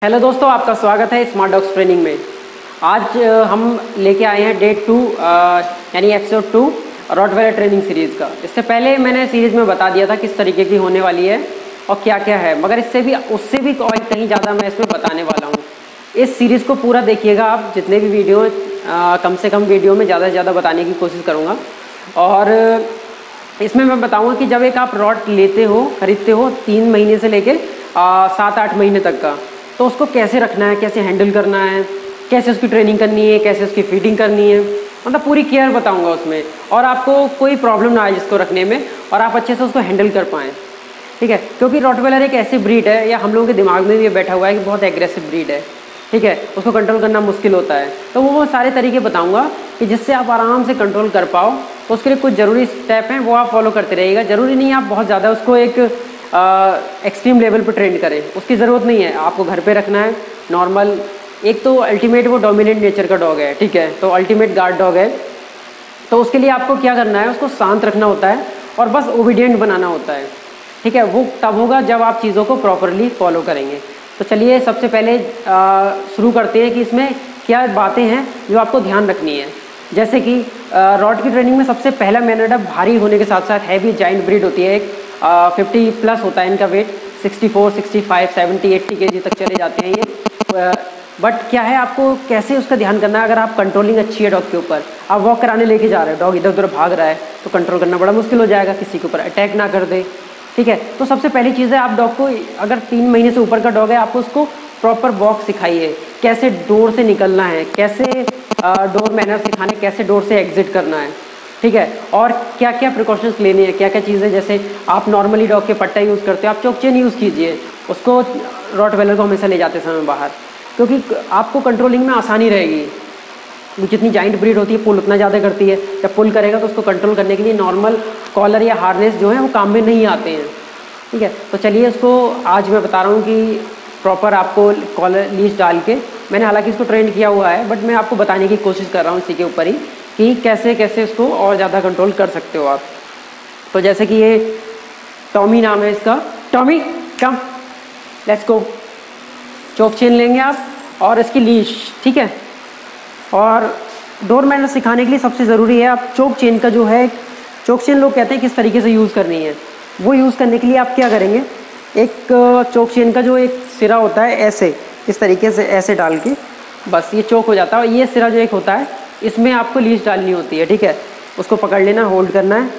Hello दोस्तों, आपका स्वागत है स्मार्ट डॉग्स ट्रेनिंग में। आज हम लेके आए हैं डे 2 यानी एपिसोड 2 रॉटवेलर ट्रेनिंग सीरीज़ का। इससे पहले मैंने सीरीज़ में बता दिया था किस तरीके की होने वाली है और क्या क्या है, मगर उससे भी कहीं ज़्यादा मैं इसमें बताने वाला हूँ। इस सीरीज़ को पूरा देखिएगा आप, जितने भी वीडियो कम से कम वीडियो में ज़्यादा से ज़्यादा बताने की कोशिश करूँगा। और इसमें मैं बताऊँगा कि जब एक आप रॉट लेते हो, खरीदते हो 3 महीने से लेके 7-8 महीने तक का, तो उसको कैसे रखना है, कैसे हैंडल करना है, कैसे उसकी ट्रेनिंग करनी है, कैसे उसकी फीडिंग करनी है, मतलब पूरी केयर बताऊंगा उसमें, और आपको कोई प्रॉब्लम ना आए जिसको रखने में और आप अच्छे से उसको हैंडल कर पाएँ। ठीक है, क्योंकि रॉटवेलर एक ऐसी ब्रीड है, या हम लोगों के दिमाग में भी ये बैठा हुआ है कि बहुत एग्रेसिव ब्रीड है। ठीक है, उसको कंट्रोल करना मुश्किल होता है, तो वो सारे तरीके बताऊँगा कि जिससे आप आराम से कंट्रोल कर पाओ। तो उसके लिए कुछ ज़रूरी स्टेप हैं, वो आप फॉलो करते रहिएगा। ज़रूरी नहीं है आप बहुत ज़्यादा उसको एक एक्सट्रीम लेवल पर ट्रेन करें, उसकी ज़रूरत नहीं है। आपको घर पे रखना है नॉर्मल। एक तो अल्टीमेट वो डोमिनेंट नेचर का डॉग है, ठीक है, तो अल्टीमेट गार्ड डॉग है। तो उसके लिए आपको क्या करना है, उसको शांत रखना होता है और बस ओबीडियंट बनाना होता है। ठीक है, वो तब होगा जब आप चीज़ों को प्रॉपरली फॉलो करेंगे। तो चलिए सबसे पहले शुरू करते हैं कि इसमें क्या बातें हैं जो आपको ध्यान रखनी है। जैसे कि रॉड की ट्रेनिंग में सबसे पहला मेथड है, भारी होने के साथ साथ हैवी जाइंट ब्रीड होती है। 50 प्लस होता है इनका वेट, 64, 65, 70, 80 kg तक चले जाते हैं ये। बट क्या है, आपको कैसे उसका ध्यान करना है। अगर आप कंट्रोलिंग अच्छी है डॉग के ऊपर, आप वॉक कराने लेके जा रहे हो, डॉग इधर उधर भाग रहा है, तो कंट्रोल करना बड़ा मुश्किल हो जाएगा, किसी के ऊपर अटैक ना कर दे। ठीक है, तो सबसे पहली चीज़ है, आप डॉग को, अगर 3 महीने से ऊपर का डॉग है, आपको उसको प्रॉपर वॉक सिखाइए, कैसे डोर से निकलना है, कैसे डोर मैनर सिखाने, कैसे डोर से एग्जिट करना है। ठीक है, और क्या क्या प्रिकॉशंस लेने हैं, क्या क्या चीज़ें। जैसे आप नॉर्मली डॉग के पट्टा यूज़ करते हो, आप चोक चेन यूज़ कीजिए उसको, रॉटवेलर को हमेशा ले जाते समय बाहर, क्योंकि आपको कंट्रोलिंग में आसानी रहेगी। जितनी जाइंट ब्रीड होती है पुल उतना ज़्यादा करती है, जब पुल करेगा तो उसको कंट्रोल करने के लिए नॉर्मल कॉलर या हार्नेस जो है वो काम में नहीं आते हैं। ठीक है, तो चलिए उसको आज मैं बता रहा हूँ कि प्रॉपर आपको कॉलर लीश डाल के, मैंने हालांकि इसको ट्रेन किया हुआ है, बट मैं आपको बताने की कोशिश कर रहा हूँ इसी के ऊपर ही कि कैसे कैसे इसको और ज़्यादा कंट्रोल कर सकते हो आप। तो जैसे कि ये टॉमी नाम है इसका, Tommy come let's go. Choke chain लेंगे आप और इसकी लीश, ठीक है। और डोर मैनर सिखाने के लिए सबसे ज़रूरी है, आप चोक चेन का जो है, चोक चेन लोग कहते हैं किस तरीके से यूज़ करनी है, वो यूज़ करने के लिए आप क्या करेंगे, एक चोक चेन का जो एक सिरा होता है, ऐसे इस तरीके से ऐसे डाल के बस ये चोक हो जाता है। और ये सिरा जो एक होता है, इसमें आपको लीश डालनी होती है। ठीक है, उसको पकड़ लेना, होल्ड करना है,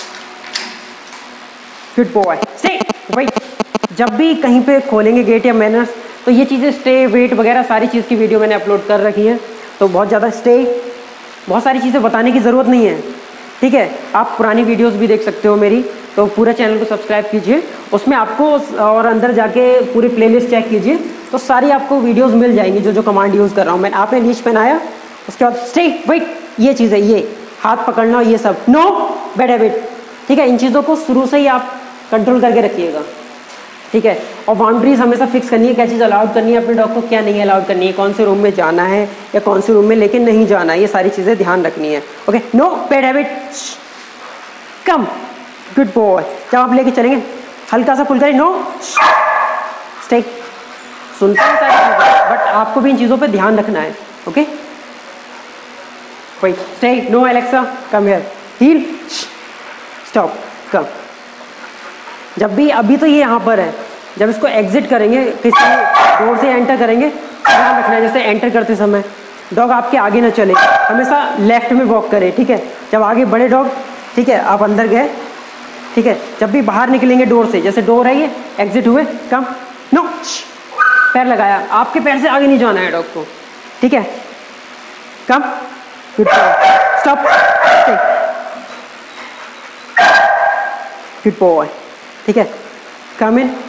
गुड बॉय, स्टे वेट। जब भी कहीं पे खोलेंगे गेट या मैनर्स, तो ये चीज़ें स्टे, वेट वगैरह सारी चीज़ की वीडियो मैंने अपलोड कर रखी है, तो बहुत ज़्यादा स्टे, बहुत सारी चीज़ें बताने की ज़रूरत नहीं है। ठीक है, आप पुरानी वीडियोस भी देख सकते हो मेरी, तो पूरा चैनल को सब्सक्राइब कीजिए, उसमें आपको, और अंदर जाके पूरी प्लेलिस्ट चेक कीजिए, तो सारी आपको वीडियोस मिल जाएंगी जो जो कमांड यूज़ कर रहा हूँ मैं। आपने लीश पहनाया, उसके बाद स्टे वेट, ये चीज़ है, ये हाथ पकड़ना, ये सब नो बैड हैबिट। ठीक है, इन चीज़ों को शुरू से ही आप कंट्रोल करके रखिएगा। ठीक है, और बाउंड्रीज हमेशा फिक्स करनी है, क्या चीज़ अलाउड करनी है अपने डॉग को, क्या नहीं अलाउड करनी है, कौन से रूम में जाना है या कौन से रूम में लेके नहीं जाना है, ये सारी चीज़ें ध्यान रखनी है। Okay, no bad habit, come, good boy. जब आप लेके चलेंगे हल्का सा पुल करें, नो स्टे। सुनते हैं सारी चीज़ें, बट आपको भी इन चीज़ों पे ध्यान रखना है। Okay, wait, stay, no Alexa come here, heel, stop, come. जब भी, अभी तो ये यहाँ पर है, जब इसको एग्जिट करेंगे, किसी डोर से एंटर करेंगे, ध्यान रखना है जैसे एंटर करते समय डॉग आपके आगे ना चले, हमेशा लेफ्ट में वॉक करे। ठीक है, जब आगे बड़े डॉग, ठीक है, आप अंदर गए, ठीक है, जब भी बाहर निकलेंगे डोर से, जैसे डोर है ये, एग्जिट हुए, कम, नो, पैर लगाया, आपके पैर से आगे नहीं जाना है डॉग को। ठीक है, come, good boy, stop, good boy. ठीक है, कम इन,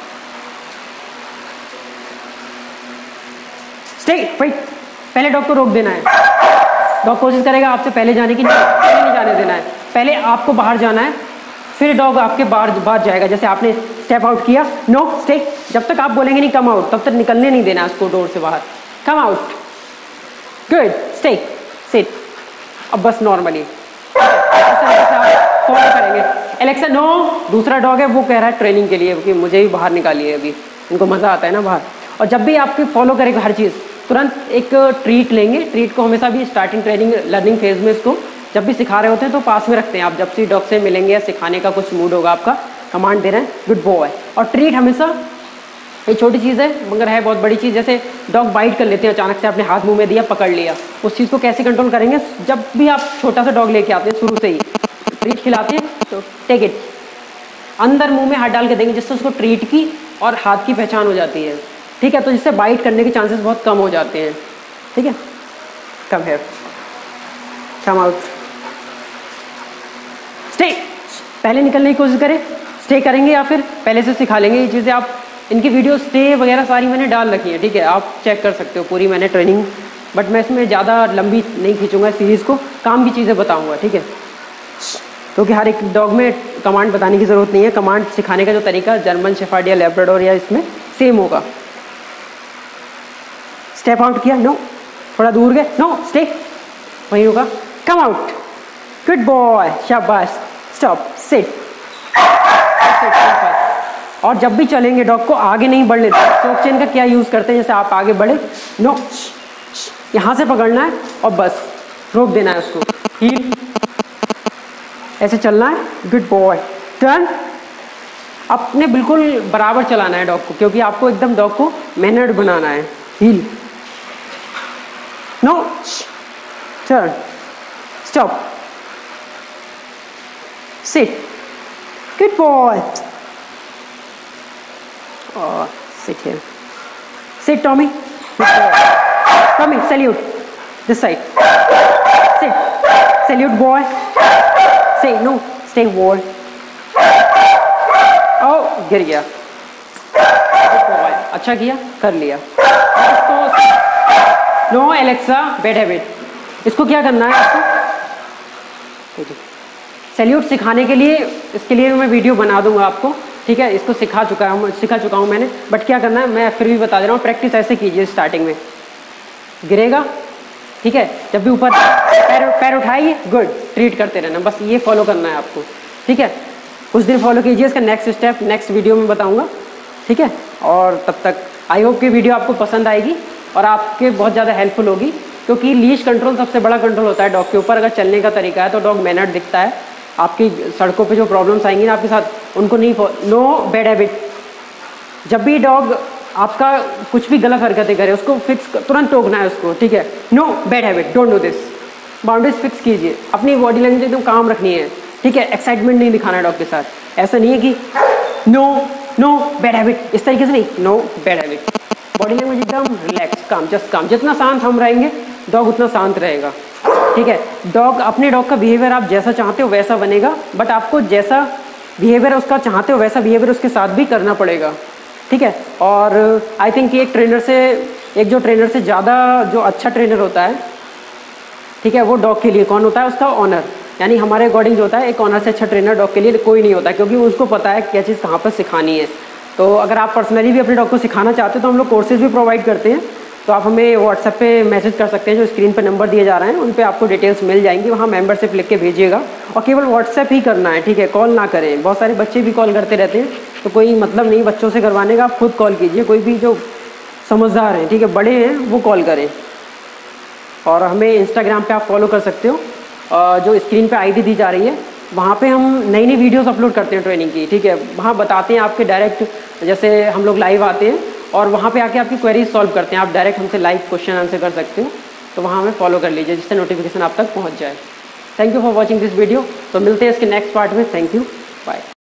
स्टे वेट। पहले डॉग को रोक देना है, डॉग कोशिश करेगा आपसे पहले जाने की, नहीं जाने देना है, पहले आपको बाहर जाना है, फिर डॉग आपके बाहर जाएगा। जैसे आपने स्टेप आउट किया, नो स्टे, जब तक आप बोलेंगे नहीं कम आउट, तब तक निकलने नहीं देना उसको डोर से बाहर। Come out, good, stay, sit. अब बस नॉर्मली फॉलो करेंगे। एलेक्सा नो, दूसरा डॉग है वो कह रहा है ट्रेनिंग के लिए कि मुझे भी बाहर निकालिए, अभी इनको मज़ा आता है ना बाहर। और जब भी आपके फॉलो करेगा हर चीज़, तुरंत एक ट्रीट लेंगे। ट्रीट को हमेशा भी स्टार्टिंग ट्रेनिंग लर्निंग फेज में इसको जब भी सिखा रहे होते हैं तो पास में रखते हैं आप। जब से डॉग से मिलेंगे या सिखाने का कुछ मूड होगा आपका, कमांड दे रहे हैं गुड बॉय। और ट्रीट हमेशा ये छोटी चीज़ है मगर है बहुत बड़ी चीज़। जैसे डॉग बाइट कर लेते हैं अचानक से, आपने हाथ मुंह में दिया, पकड़ लिया, उस चीज़ को कैसे कंट्रोल करेंगे? जब भी आप छोटा सा डॉग लेके आते हैं शुरू से ही ट्रीट खिलाते हैं तो टेक इट, अंदर मुंह में हाथ डाल के देंगे, जिससे उसको ट्रीट की और हाथ की पहचान हो जाती है। ठीक है, तो जिससे बाइट करने के चांसेस बहुत कम हो जाते हैं। ठीक है, कम है, कम आउट, स्टे। पहले निकलने की कोशिश करें, स्टे करेंगे या फिर पहले से सिखा लेंगे। ये चीज़ें आप, इनकी वीडियो स्टे वगैरह सारी मैंने डाल रखी है। ठीक है, आप चेक कर सकते हो पूरी मैंने ट्रेनिंग, बट मैं इसमें ज़्यादा लंबी नहीं खींचूंगा सीरीज़ को, काम की चीज़ें बताऊंगा। ठीक है, क्योंकि हर एक डॉग में कमांड बताने की ज़रूरत नहीं है। कमांड सिखाने का जो तरीका जर्मन शेफर्ड या लैब्राडोर या इसमें सेम होगा। स्टेप आउट किया, नो, थोड़ा दूर गए, नो, स्टे, वहीं होगा, कम आउट, गुड बॉय, शाबाश, स्टॉप, सिट। और जब भी चलेंगे डॉग को आगे नहीं बढ़ने दें। चोक चेन का क्या यूज़ करते हैं? जैसे आप आगे बढ़े, नो, यहाँ से पकड़ना है और बस रोक देना है उसको, हील, ऐसे चलना है, गुड बॉय, टर्न। अपने बिल्कुल बराबर चलाना है डॉग को, क्योंकि आपको एकदम डॉग को मैनर्ड बनाना है। Heel, no, turn, stop, sit, good boy, और sit here, sit Tommy, Tommy salute, this side, sit, salute boy, Stay, no, stay boy. Oh, गिर गया, अच्छा किया, कर लिया। No Alexa, bad habit. इसको क्या करना है आपको? सैल्यूट सिखाने के लिए, इसके लिए मैं वीडियो बना दूंगा आपको। ठीक है, इसको सिखा चुका हूँ मैंने, बट क्या करना है मैं फिर भी बता दे रहा हूँ। प्रैक्टिस ऐसे कीजिए, स्टार्टिंग में गिरेगा, ठीक है, जब भी ऊपर पैर उठाइए, गुड, ट्रीट करते रहना, बस ये फॉलो करना है आपको। ठीक है, कुछ दिन फॉलो कीजिए, इसका नेक्स्ट स्टेप नेक्स्ट वीडियो में बताऊंगा। ठीक है, और तब तक आई होप कि वीडियो आपको पसंद आएगी और आपके बहुत ज़्यादा हेल्पफुल होगी, क्योंकि लीश कंट्रोल सबसे बड़ा कंट्रोल होता है डॉग के ऊपर। अगर चलने का तरीका है तो डॉग मैनर्ड दिखता है, आपकी सड़कों पर जो प्रॉब्लम्स आएंगी ना आपके साथ, उनको नहीं, नो बैड हैबिट। जब भी डॉग आपका कुछ भी गलत हरकतें करे, उसको फिक्स, तुरंत टोकना है उसको। ठीक है, no bad habit, don't do this. Boundaries fix कीजिए, अपनी बॉडी लैंग्वेज एकदम काम रखनी है। ठीक है, एक्साइटमेंट नहीं दिखाना है डॉग के साथ। ऐसा नहीं है कि नो बैड हैबिट, इस तरीके से नहीं, no bad habit. Body language एकदम रिलैक्स, काम, जस्ट काम। जितना शांत हम रहेंगे डॉग उतना शांत रहेगा। ठीक है, डॉग, अपने डॉग का बिहेवियर आप जैसा चाहते हो वैसा बनेगा, बट आपको जैसा बिहेवियर उसका चाहते हो वैसा बिहेवियर उसके साथ भी करना पड़ेगा। ठीक है, और आई थिंक कि एक जो ट्रेनर से ज़्यादा जो अच्छा ट्रेनर होता है, ठीक है, वो डॉग के लिए कौन होता है? उसका ऑनर। यानी हमारे अकॉर्डिंग जो होता है, एक ऑनर से अच्छा ट्रेनर डॉग के लिए कोई नहीं होता, क्योंकि उसको पता है क्या चीज़ कहाँ पर सिखानी है। तो अगर आप पर्सनली भी अपने डॉग को सिखाना चाहते हो तो हम लोग कोर्सेज भी प्रोवाइड करते हैं। तो आप हमें व्हाट्सएप पे मैसेज कर सकते हैं, जो स्क्रीन पर नंबर दिए जा रहे हैं उन पर आपको डिटेल्स मिल जाएंगी। वहाँ मेंबरशिप लिख के भेजिएगा, और केवल व्हाट्सएप ही करना है। ठीक है, कॉल ना करें। बहुत सारे बच्चे भी कॉल करते रहते हैं, तो कोई मतलब नहीं बच्चों से करवाने का। आप खुद कॉल कीजिए, कोई भी जो समझदार हैं, ठीक है, बड़े हैं, वो कॉल करें। और हमें इंस्टाग्राम पे आप फॉलो कर सकते हो, जो स्क्रीन पे आईडी दी जा रही है, वहाँ पे हम नई नई वीडियोस अपलोड करते हैं ट्रेनिंग की। ठीक है, वहाँ बताते हैं आपके डायरेक्ट, जैसे हम लोग लाइव आते हैं और वहाँ पे आके आपकी क्वेरीज सॉल्व करते हैं। आप डायरेक्ट हमसे लाइव क्वेश्चन आंसर कर सकते हो, तो वहाँ हमें फॉलो कर लीजिए, जिससे नोटिफिकेशन आप तक पहुँच जाए। Thank you for watching this video. तो मिलते हैं इसके नेक्स्ट पार्ट में। Thank you, bye.